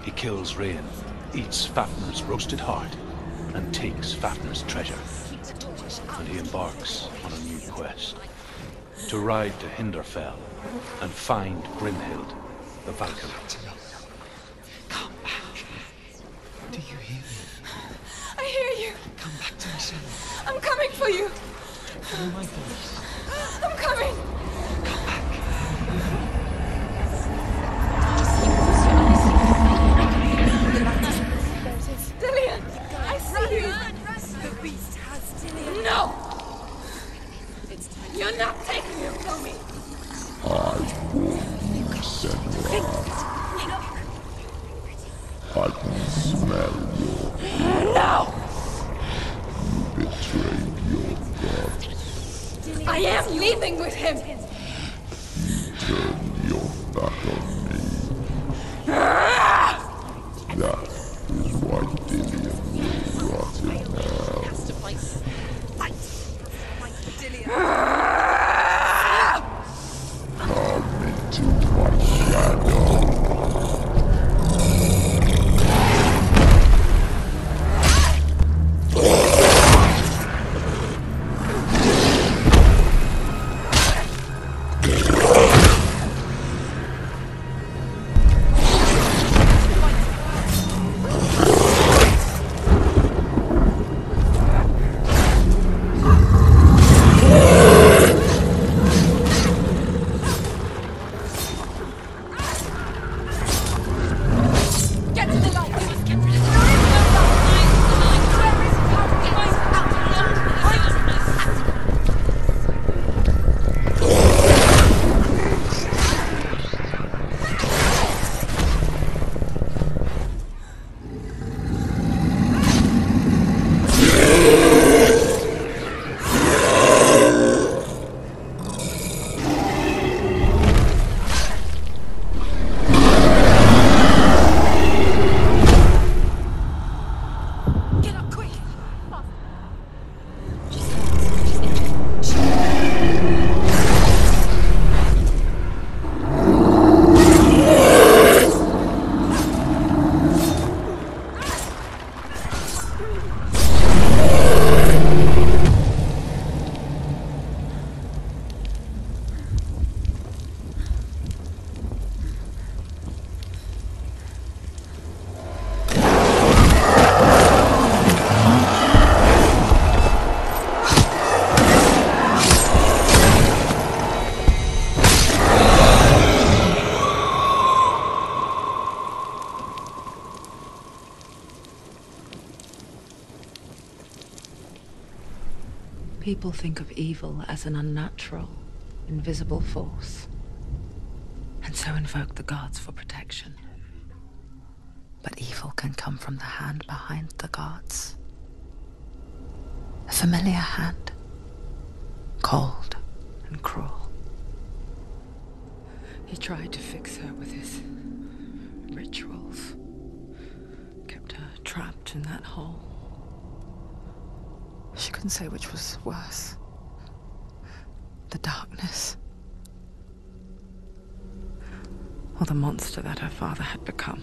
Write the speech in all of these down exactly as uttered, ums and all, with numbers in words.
He kills Rain, eats Fafnir's roasted heart, and takes Fafnir's treasure. And he embarks on a new quest. To ride to Hinderfell and find Brynhild, the Valkyrie. Come back. Do you hear me? I hear you. Come back to me soon. I'm coming for you. Follow my voice. I'm coming. Come back. Dillion, I see you. The beast has Dillion. No! You're not taking him from me. I warn you, Senua. I can smell your No! You betrayed your god. I am leaving with him. You turned your back on me. That is why Dillion will rot in hell. Come into my shadow. People think of evil as an unnatural, invisible force, and so invoke the gods for protection. But evil can come from the hand behind the gods. A familiar hand, cold and cruel. He tried to fix her with his rituals, kept her trapped in that hole. She couldn't say which was worse. The darkness, or the monster that her father had become.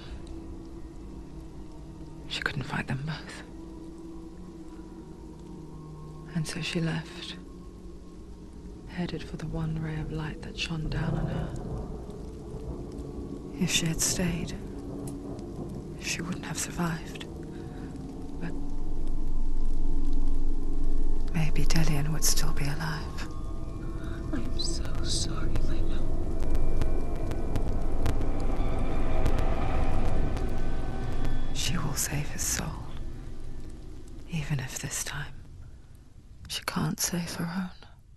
She couldn't fight them both. And so she left, headed for the one ray of light that shone down on her. If she had stayed, she wouldn't have survived. But maybe Dillion would still be alive. I'm so sorry, Lena. She will save his soul. Even if this time she can't save her own.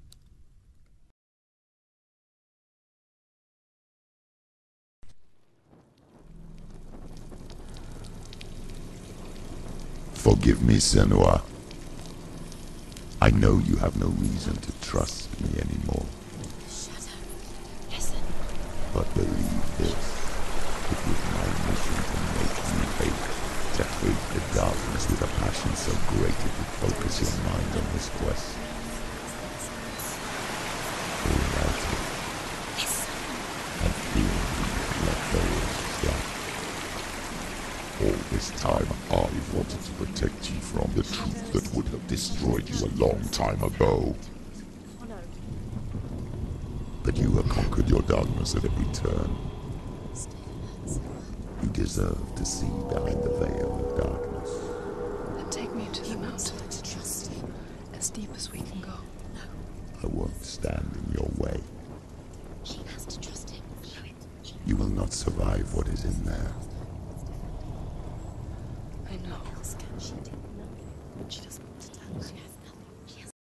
Forgive me, Senua. I know you have no reason to trust me anymore. Shut up. Listen. But believe this. It was my mission to make you hate. To hate the darkness with a passion so great it would focus your mind on this quest. Rewrite it. Listen. And feel you let go of death. wanted to protect you from the truth that would have destroyed you a long time ago. But you have conquered your darkness at every turn. You deserve to see behind the veil of darkness. Then take me to the mountain. As deep as we can go. I won't stand in your way. She has to trust him. You will not survive what is in there. I know. She did nothing. She